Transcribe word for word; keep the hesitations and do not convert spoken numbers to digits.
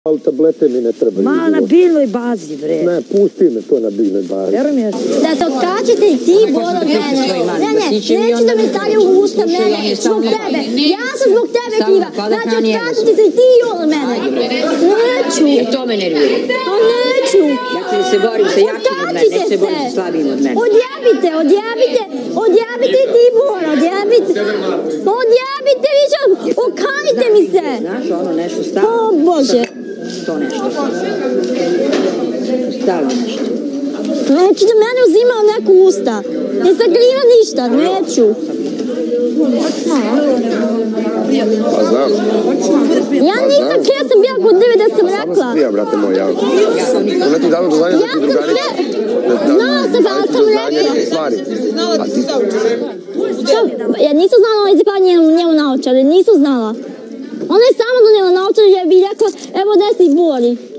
Ali tablete mi ne trebaju. Ma na biljnoj bazi, bre. Ne, pusti me to na biljnoj bazi. Vero mi je. Da se otkačite i ti bol od mene. Ne, ne, neću da me stavlja u usta mene, zbog tebe. Ja sam zbog tebe kriva. Znači, otkačite se i ti od mene. Neću. E to me nervira. To neću. Ja ću da se borim sa jakim od mene, neću se borim sa slabijim od mene. Odjebite, odjebite, odjebite i ti Bora, odjebite. Odjebite, vi ću, okanite mi se. Znaš, ono nešto stavno. O Bože. To nešto. Stavno nešto. Neću da mene uzima u neku usta. Ne sakriva ništa, neću. Pa znam. Ja nisam krija, sam bila kod tebe da sam rekla. Samo si krija, brate moj, ja. To ne ti dano do znanja da ti drugari... Znala sam, ali sam rekla. A ti... Što? Ja nisam znala ovaj zipa njemu naočare, nisam znala. Ona je sama donijela naočare, ja bih rekla, evo gde si Bori.